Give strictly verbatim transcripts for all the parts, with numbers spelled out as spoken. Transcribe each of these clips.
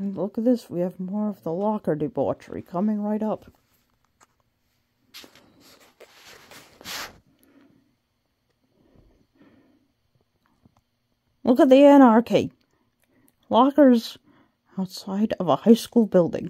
Look at this, we have more of the locker debauchery coming right up. Look at the anarchy. Lockers outside of a high school building.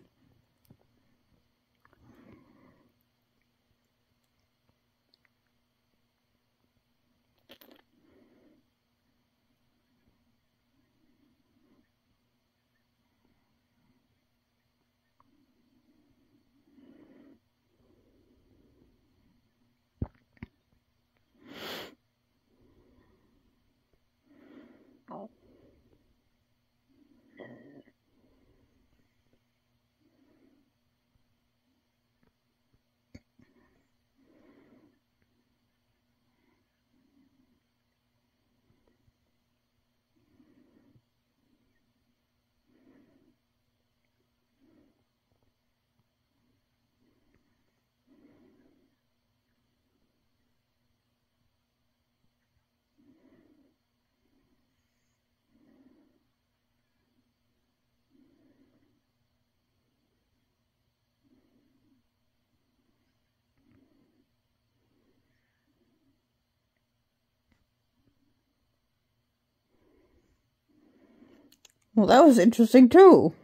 Well, that was interesting too.